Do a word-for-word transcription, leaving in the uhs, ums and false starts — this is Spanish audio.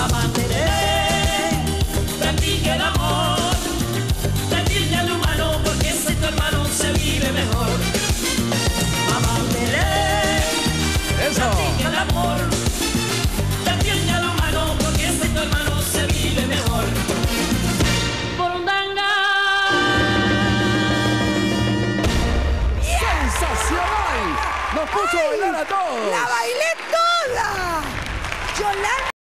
Mamá Teré, practique el amor, practique al humano, porque si tu hermano se vive mejor. Mamá Teré, Eso. practique el amor, practique al humano, porque si tu hermano se vive mejor. Burundanga. ¡Sensacional! Nos puso a bailar a todos. ¡La bailé toda! Yolanda.